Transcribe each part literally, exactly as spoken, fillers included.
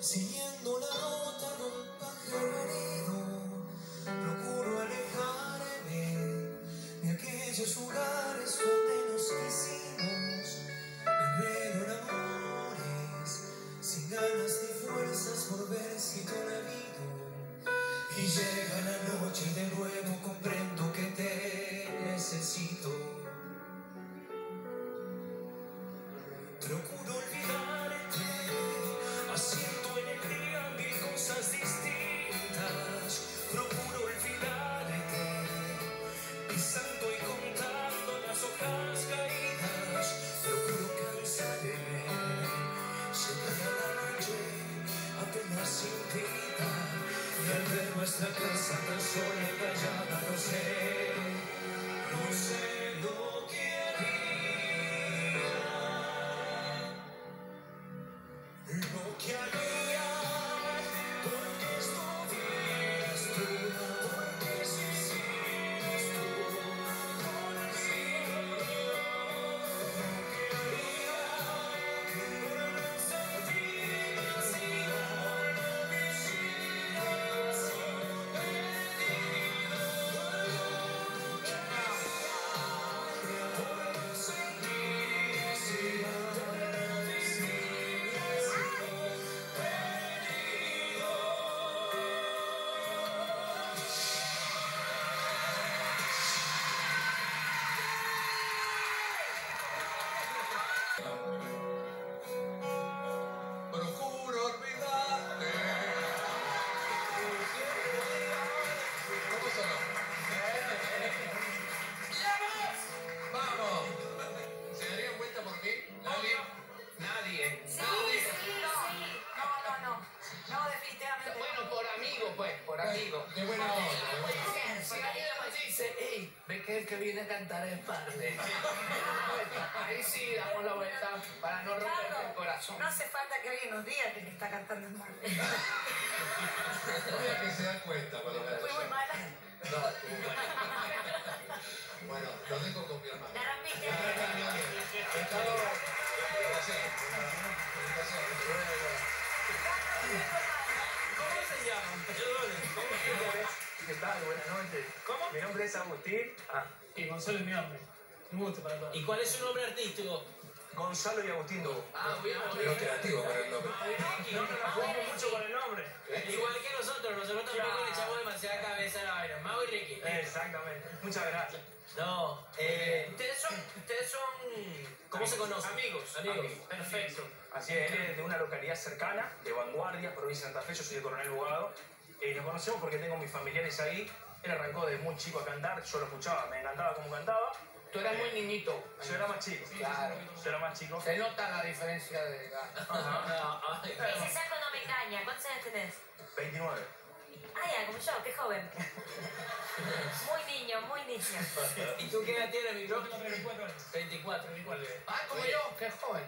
siguiendo la ruta de un pájaro herido. Procuro alejarme de aquellos lugares donde nos quisimos. Me enredo en amores, sin ganas ni fuerzas por ver si te olvido. Y llega la noche y de nuevo comprendo que te necesito. Procuro olvidarte, haciendo en el día mil cosas distintas. Procuro olvidarte, pisando y contando las hojas caídas. Procuro cansarme, siempre a la noche apenas sin vida. Y al ver nuestra casa tan sola y callada, no sé, no sé lo que haría, lo que haría, porque estuvieras tú, porque si sigues tú conmigo, lo que haría, por no sentir así, por no decir así, perdido, lo que haría, por no sentir así, por no decir así, perdido. Procuro olvidarte. ¿Cómo sonó? ¡Vamos! ¿Se darían vuelta por mí? ¿Nadie? Nadie. Sí, Nadie. sí, sí. No, no, no. No, definitivamente. Bueno, por amigo, pues, por amigo. De buena onda, de buena onda. Si alguien me dice, hey, ve que el que viene a cantar es padre. Ahí sí damos la vuelta para no romperte el Claro, corazón. no hace falta que alguien nos diga que el que está cantando es malo. Mira que se da cuenta por lo menos. Fui muy mala. No, estuvo mal. Bueno, lo dejo con mi hermano. La rompiste. Estado... Sí, ¿Cómo se llaman? Perdón. ¿Cómo se llaman? ¿Qué tal? Buenas noches. ¿Cómo? Mi nombre es Agustín. Ah, Y Gonzalo es mi nombre. Un gusto para todos. ¿Y cuál es su nombre artístico? Gonzalo y Agustín Dugo. Ah, bien, no bien. creativo para el nombre. No me la jugamos mucho con el nombre. Igual que nosotros, nosotros tampoco le echamos demasiada cabeza a la vaina. Mau y Ricky. Exactamente. Muchas gracias. No, eh, ustedes son, ustedes son, ¿cómo se conocen? Amigos. Amigos, perfecto. Así es, él es de una localidad cercana, de Vanguardia, provincia de Santa Fe. Yo soy de Coronel Bogado. Eh, nos conocemos porque tengo mis familiares ahí. Él arrancó desde muy chico a cantar. Yo lo escuchaba, me encantaba cómo cantaba. Tú eras muy niñito. Yo era más chico. Claro. Yo era más chico. Se nota la diferencia de edad. Ajá. Ese saco no me caña. ¿Cuántos años tenés? veintinueve. Ah, ya, como yo, qué joven. Muy niño, muy niño. ¿Y tú qué edad tienes, mi bro? veinticuatro años. veinticuatro, igual. Ah, como yo, qué joven.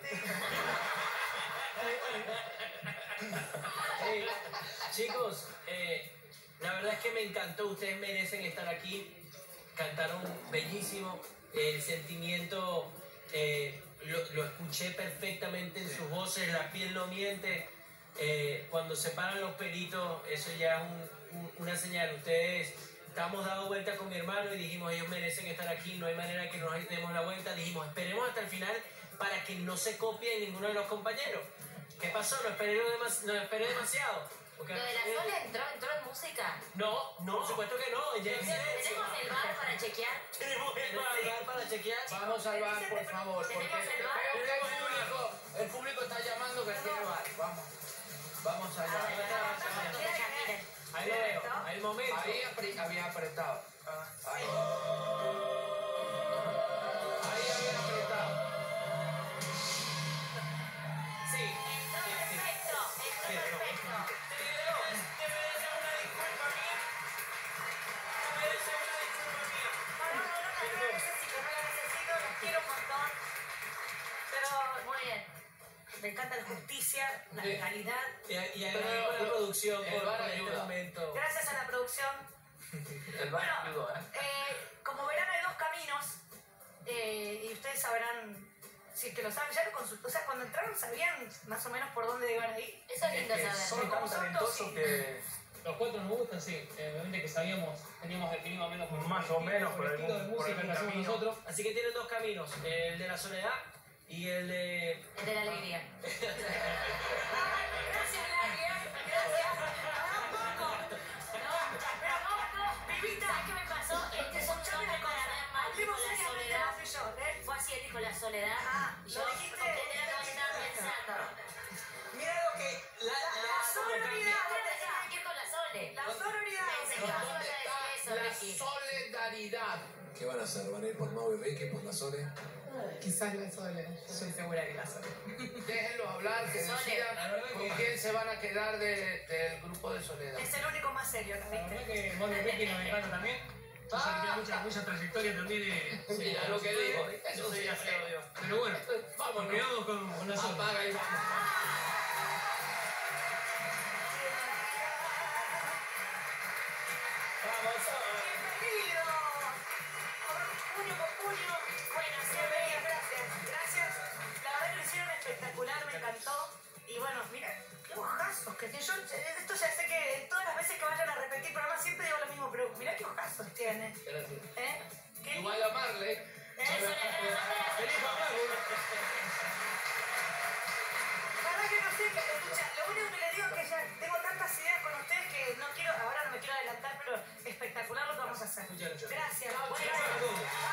Hey, chicos, eh, la verdad es que me encantó. Ustedes merecen estar aquí. Cantaron bellísimo. El sentimiento eh, lo, lo escuché perfectamente en sus voces. La piel no miente. Eh, cuando se paran los pelitos, eso ya es un, un, una señal. Ustedes, estamos dando vuelta con mi hermano y dijimos, ellos merecen estar aquí, no hay manera que nos demos la vuelta. Dijimos, esperemos hasta el final para que no se copie ninguno de los compañeros. ¿Qué pasó? No esperé, demas, no esperé demasiado. Porque, ¿Lo de la eh, Sole entró, entró en música? No, no, por supuesto que no. Ya en silencio. ¿Tenemos el bar para chequear? Tenemos el bar para chequear. Vamos al bar, por favor, porque Tenemos el bar. creo que el público, el público está llamando que quiere bar. Vamos. Vamos allá. A ver, vamos, mira acá, miren. Ahí lo veo, ahí el momento. Ahí apri- había apretado. Ahí. Ahí había apretado. Sí. Entró sí, sí. perfecto, entró Sí, no. perfecto. Te mereces una disculpa mía. Te mereces una disculpa mía. No, no, no, no, no la necesito, no la necesito, los quiero un montón. Pero muy bien. Me encanta la justicia, la Sí. legalidad. Y, y agradezco a la producción el por, bar por este ayuda. momento. Gracias a la producción. El bar Bueno, ayudó, ¿eh? eh, como verán hay dos caminos eh, y ustedes sabrán si si es que lo saben, ya lo consultó. O sea, cuando entraron sabían más o menos por dónde iban a ir. Eso es lindo Eh, saber. son tan talentosos que Los cuatro nos gustan, sí. Eh, obviamente que sabíamos, teníamos definido más o menos por Más o menos por el estilo de algún- por música algún que hacemos camino. nosotros. Así que tienen dos caminos, el de la soledad y el de... El de la alegría. Gracias, Nadia. Gracias. Tampoco. No, pero vamos, Pibita. ¿Sabes qué me pasó? Este es un Escuchame toque una para cosa. ver más Hablemos la seriamente de soledad. vos y yo, ¿eh? Fue así, él dijo la soledad. Ah, y lo yo dijiste. completé lo que estaba pensando. Mira lo que... La, La Yo sororidad. pensé que iba a ir con la Sole. La sororidad. Pensé que ibas a ¿Dónde decir eso, está la Ricky. solidaridad? ¿Qué van a hacer? ¿Van a ir por Mau y Ricky, por la Sole? Quizás la Sole. Yo estoy segura que la Sole. Déjenlos hablar, que Sole, decidan la verdad con que- quién se van a quedar de- del grupo de Soledad. Es el único más serio, ¿no La viste? verdad que Mauro y Ricky nos encanta también. Yo sé que tiene mucha, mucha trayectoria también de... Sí, es lo que digo. Eso sí, ya sé. Pero bueno, Vámonos. nos quedamos con, con la sola. Apaga y vamos. ¡Bienvenido! Puño con puño. Bueno, sí, amiga, gracias. Gracias. La verdad que lo hicieron espectacular, me encantó. Y bueno, mira, qué ojazos que tiene. Yo, esto ya sé que todas las veces que vayan a repetir programas siempre digo lo mismo, pero mira qué ojazos tiene. Gracias. ¿Eh? ¿Qué? Igual a Marley. ¿Eh? ¡Feliz papá! La verdad que no sé, que, escucha, lo único que les digo es que ya tengo tantas ideas con ustedes que no quiero, ahora no me quiero adelantar, pero espectacular lo que vamos a hacer. Muchas gracias. Gracias. Chao, Buenas chicos. noches.